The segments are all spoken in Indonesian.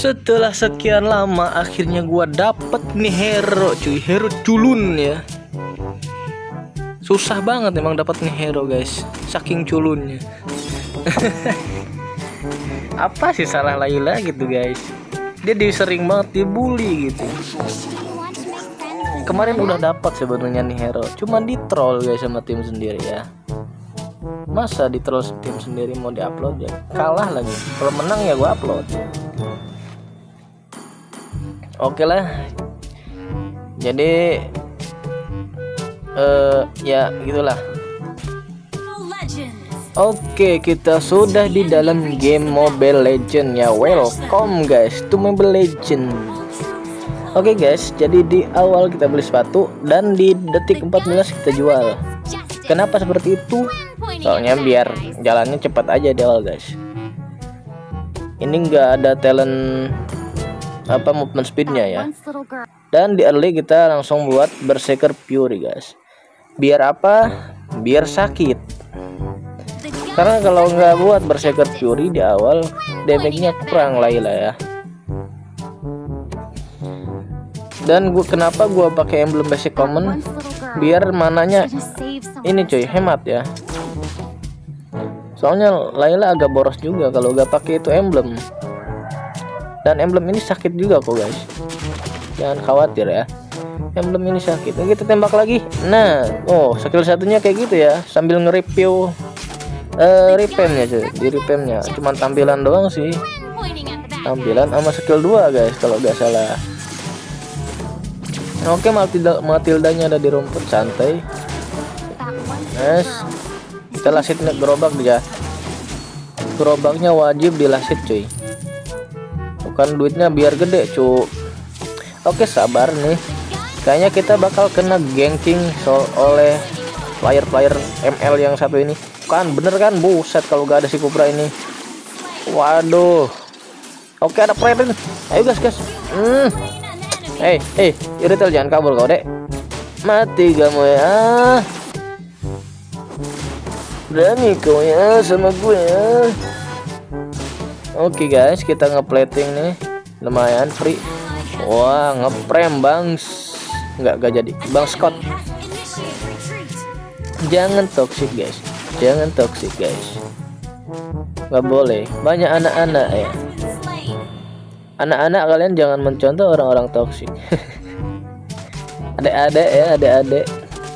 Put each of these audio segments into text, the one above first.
Setelah sekian lama akhirnya gua dapet nih hero cuy, hero culun ya. Susah banget emang dapat nih hero guys, saking culunnya. Apa sih salah Layla gitu guys, dia sering banget dibully gitu. Kemarin udah dapat sebenarnya nih hero, cuman di troll guys sama tim sendiri ya. Masa di troll tim sendiri mau diupload ya, kalah lagi. Kalau menang ya gua upload. Oke lah, jadi ya gitulah. Oke, kita sudah di dalam game Mobile Legend ya. Welcome guys to Mobile Legend. Oke guys, jadi di awal kita beli sepatu dan di detik 14 kita jual. Kenapa seperti itu? Soalnya biar jalannya cepat aja di awal guys. Ini enggak ada talent movement speednya ya. Dan di early kita langsung buat Berserker Fury guys. Biar apa? Biar sakit. Karena kalau nggak buat Berserker Fury di awal, damage-nya kurang Layla ya. Dan kenapa gua pakai emblem basic common? Biar mananya ini cuy hemat ya. Soalnya Layla agak boros juga kalau nggak pakai itu emblem. Dan emblem ini sakit juga kok guys, jangan khawatir ya, emblem ini sakit. Kita tembak lagi. Nah, skill satunya kayak gitu ya, sambil nge-review repamnya cuy. Di repamnya cuman tampilan doang sih, tampilan sama skill 2 guys kalau nggak salah. Oke, Matildanya ada di rumput santai. Yes, kita lasit gerobak dia. Gerobaknya wajib dilasit cuy, bukan duitnya biar gede cu. Oke, sabar nih, kayaknya kita bakal kena ganking oleh player ML yang satu ini kan. Bener kan, buset kalau gak ada si Kupra ini. Waduh. Oke, ada player ini, ayo guys. Hey Iritel, jangan kabur kau dek, mati kamu ya. Berani kau ya sama gue ya. Oke guys, kita ngeplating nih, lumayan free. Wah, ngeprem bangs, nggak jadi Bang Scott. Jangan toxic guys, nggak boleh. Banyak anak-anak ya, anak-anak kalian jangan mencontoh orang-orang toxic. Adik-adik ya, adik-adik.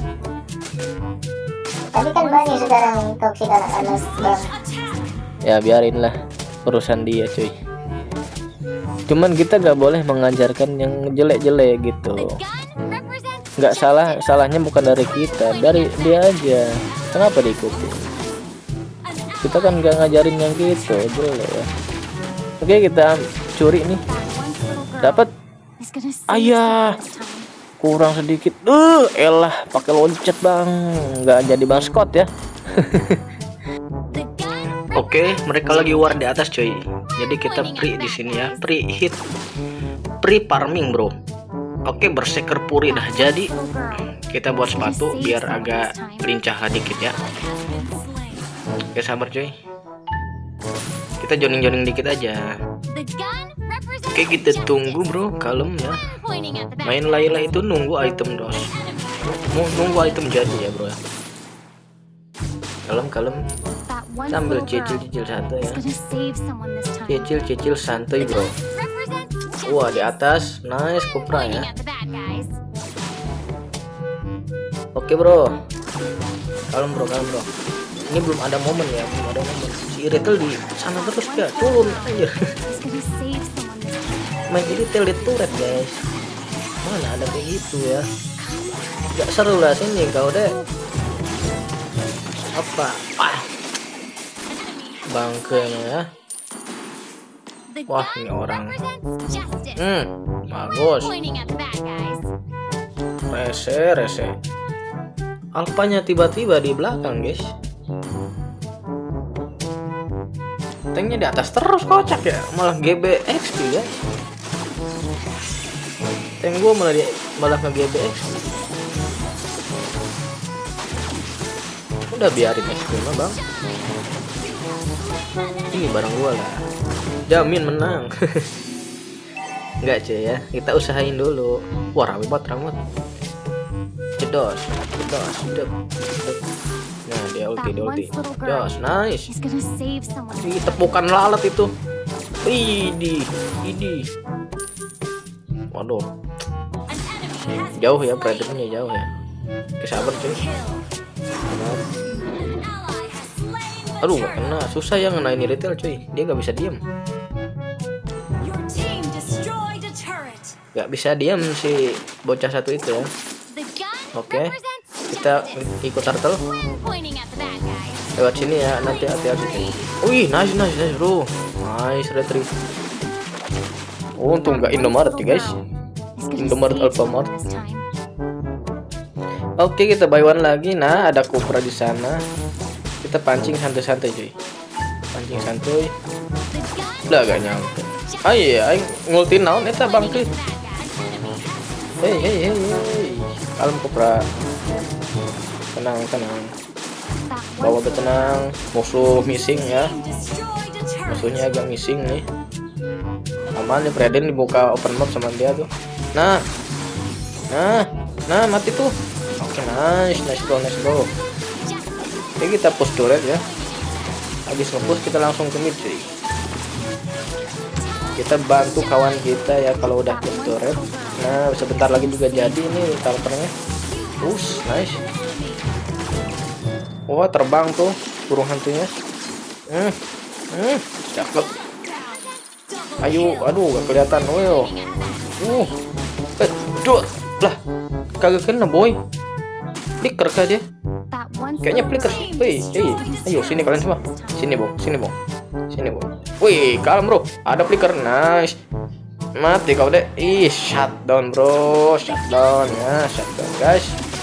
Tapi kan banyak sekarang toxic anak-anak bang. Ya biarin lah, urusan dia cuy. Cuman kita gak boleh mengajarkan yang jelek-jelek gitu. Nggak salahnya bukan dari kita, dari dia aja. Kenapa diikuti? Kita kan gak ngajarin yang gitu, boleh ya. Oke, kita curi nih. Dapat. Ayah, kurang sedikit. Elah, pakai loncat bang, nggak jadi Bang Scott ya. Oke, mereka lagi war di atas coy. Jadi kita pre di sini ya, pre hit, pre farming bro. Oke, Berserker Fury dah jadi. Kita buat sepatu biar agak lincah dikit ya. Oke, sabar coy. Kita joning dikit aja. Oke, kita tunggu bro, kalem ya. Main Layla itu nunggu item dos. Nunggu item jadi ya bro. Kalem. Sambil cicil santai ya. Cicil santai bro. Wah, di atas nice Kupra ya. Oke bro, kalem bro. Ini belum ada momen ya, si Iritel di sana terus ya, turun aja. Main Iritel di turret guys, mana ada kayak gitu ya. Gak seru lah sini kau deh. Apa bangke ya. Wah, ini orang bagus. Rese Alpanya tiba-tiba di belakang guys. Tanknya di atas terus, kocak ya. Malah GB XP guys. Tank gua malah nge-GB XP. Udah biarin XP mah bang. Ini barang gua lah, jamin menang. Enggak cuy ya, kita usahain dulu. Wah rame banget rambut. Cedos, cedos, cedek, cedek. Nah dia ulti, Jos, nice. Ih, tepukan lalat itu. Idi. Waduh. Jauh ya, predatornya jauh ya. Kesabar cuy. Sabar. Aduh gak kena, susah ya ngenain retail cuy. Dia gak bisa diem. Gak bisa diem si bocah satu itu ya. Oke, kita ikut turtle lewat sini ya, nanti hati-hati. Wih, nice bro, nice retrieve. Oh, untung nggak Indomaret ya guys, Indomaret Alfamart. Oke, kita buy one lagi. Nah, ada Cobra di sana. Kita pancing santai-santai cuy, pancing santuy. Udah gak nyampe. Ayo, ngulti naon eta bangkit. Hei, kalem Cobra, tenang. Bawa tenang. Musuh missing ya, musuhnya agak missing nih. Aman nih, Preden dibuka open map sama dia tuh. Nah mati tuh. Oke, nice bro. Oke, kita push turret ya. Habis nge-push kita langsung ke mid cuy. Kita bantu kawan kita ya kalau udah push turret. Nah, sebentar lagi juga jadi ini turretnya. Nice. Wah, terbang tuh burung hantunya. Cakep. Ayo, aduh gak kelihatan. Lah, kagak kena boy. Flicker kah dia? Kayaknya flicker. Ayo sini kalian semua. Sini bong. Wih, kalem bro. Ada flicker, nice. Mati kau deh. Shutdown bro, shutdown guys.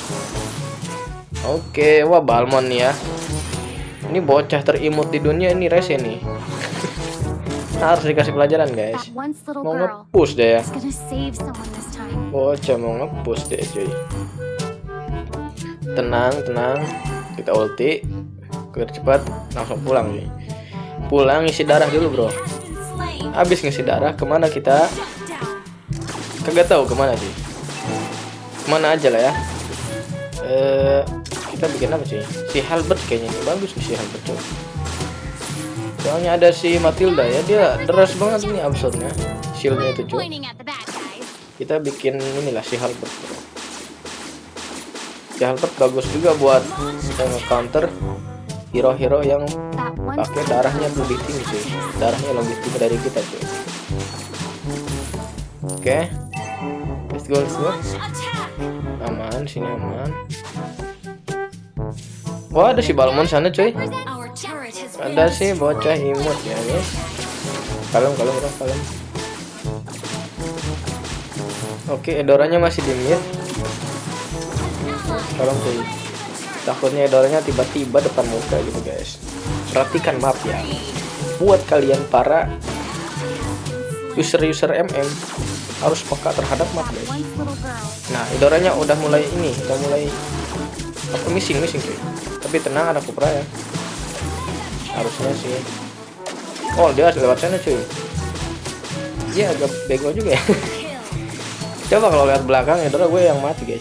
Oke, wah Balmon nih ya. Ini bocah terimut di dunia ini, Rese nih. Harus dikasih pelajaran guys. Mau nge-push deh ya. Bocah mau nge-push deh cuy. Tenang. Kita ulti. Biar cepat langsung pulang nih. Pulang isi darah dulu bro. Habis ngisi darah kemana kita? Kagak tahu kemana sih. Kemana aja lah ya. Kita bikin apa sih? Si Halbert kayaknya ini bagus nih si Halbert coy. Soalnya ada si Matilda ya, dia deras banget nih absurdnya. Shieldnya itu coy. Kita bikin inilah si Halbert. Si Halbert bagus juga buat counter hero-hero yang pakai darahnya lebih tinggi sih. Darahnya lebih tinggi dari kita cuy. Oke. Let's go. Aman, sini aman. Wah, ada si Balmon sana cuy. Ada si bocah imut ya guys. Kalem. Oke, Edoranya masih di mid. Kalem cuy. Takutnya Edoranya tiba-tiba depan muka gitu guys. Perhatikan map ya. Buat kalian para user MM harus peka terhadap map guys. Nah, Edoranya udah mulai apa missing cuy. Tapi tenang, ada Cobra ya. Harusnya sih. Oh, dia lewat sana cuy. Dia agak bego juga ya. Coba kalau lihat belakang Edora gue yang mati guys.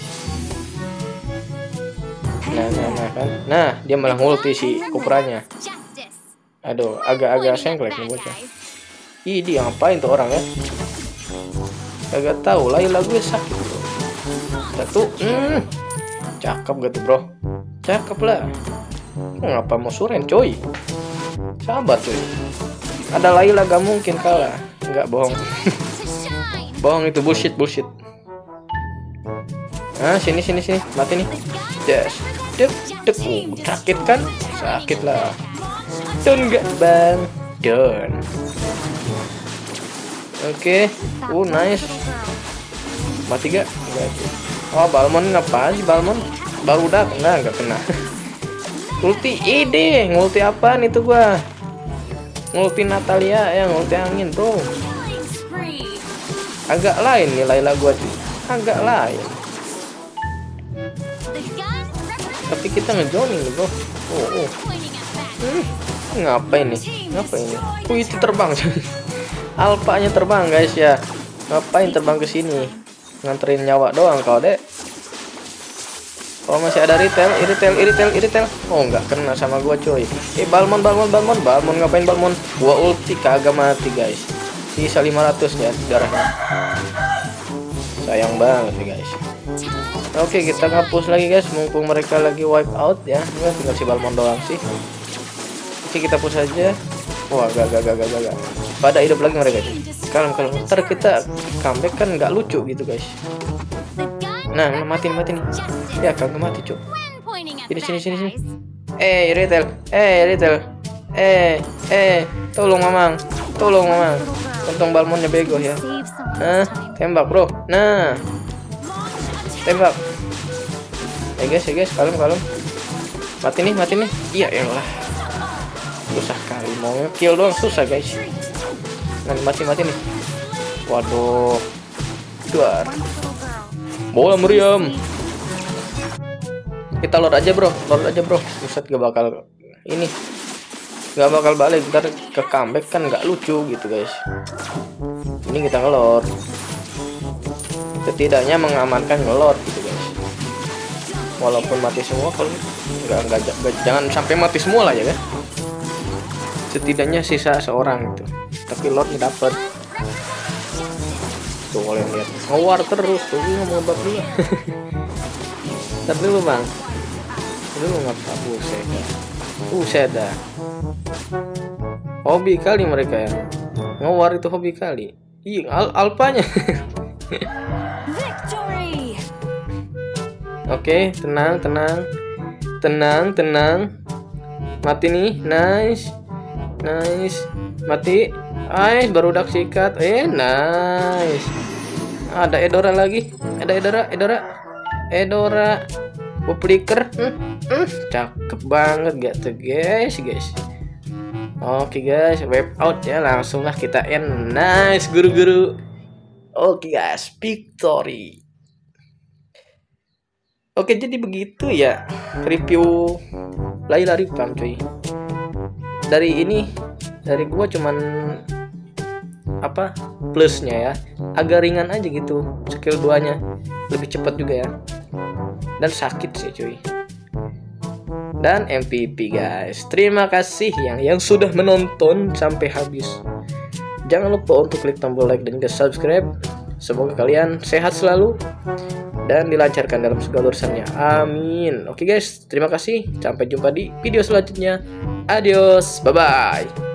Nah, dia malah ngulti si Cobranya. Aduh, agak sengklek nih bocah. Ih, dia ngapain tuh orang ya? Kagak tahu, Layla gue sakit bro. Satu, cakep gitu bro. Cakep lah. Ngapa mau suren coy? Sabar coy. Ada Layla gak mungkin kalah. Enggak, bohong. Bohong itu bullshit. Nah, sini. Mati nih. Yes. Dek. Sakit kan? Sakit lah. Down gak bang? Down. Oke. Nice. Mati gak? Enggak. Oh, Balmon ngapain sih Balmon? Baru udah kena, nggak kena. Ulti ide, ngulti apaan itu gua? Ngulti Natalia ya, ngulti angin bro. Agak lain nih Layla gua tuh. Agak lain. Tapi kita ngejoning nih bro. Ngapain nih? Wih, itu terbang. Alpanya terbang guys ya. Ngapain terbang ke sini? Nganterin nyawa doang kau, Dek. Oh, masih ada iritel. Oh, nggak kena sama gua, coy. Balmon. Balmon ngapain Balmon? Gua ulti kagak mati, guys. Sisa 500 ya darahnya. Sayang banget nih, guys. Oke, kita ngapus lagi, guys. Mumpung mereka lagi wipe out ya. Nggak, tinggal si Balmon doang sih. Oke, kita push aja. Wah, gak. Pada hidup lagi mereka, cuy. Kalem. Ntar kita comeback kan nggak lucu gitu, guys. Nah, mati nih. Ya, kagak mati, cuy. Sini. Retail. Tolong mamang. Untung Balmonnya bego ya. Tembak, bro. Nah. Tembak. Guys, kalem. Mati nih. Iya, elah. Susah kali mau kill doang susah, guys. Nanti mati nih. Waduh. Duar. Bola meriam. Kita load aja, bro. Buset, gak bakal balik. Ntar ke comeback kan gak lucu gitu, guys. Ini kita ngelor. Setidaknya mengamankan ngelor gitu, guys. Walaupun mati semua, kalau jangan sampai mati semua lah ya, kan. Setidaknya sisa seorang gitu. Tapi lordnya dapat. Tuh, kalian lihat. Ngewar terus tuh, ini mau ngebak dulu. Tapi dulu, Bang. Dulu ngapa buset dah. Hobi kali mereka ya. Ngewar itu hobi kali. Ih, alpanya. Oke, tenang. Mati nih, nice. Mati. Baru udah sikat. Nice. Ada Edora lagi. Edora. Flicker. Cakep banget gak tuh, guys. Oke, guys, wipe out ya, langsung lah kita end. Nice, guru. Oke, guys, victory. Oke, jadi begitu ya review Layla Ripam, cuy. Dari gua cuman plusnya ya, agak ringan aja gitu. Skill 2-nya lebih cepat juga ya. Dan sakit sih, cuy. Dan MVP, guys. Terima kasih yang sudah menonton sampai habis. Jangan lupa untuk klik tombol like dan juga subscribe. Semoga kalian sehat selalu dan dilancarkan dalam segala urusannya. Amin. Oke, guys, terima kasih. Sampai jumpa di video selanjutnya. Adios. Bye-bye.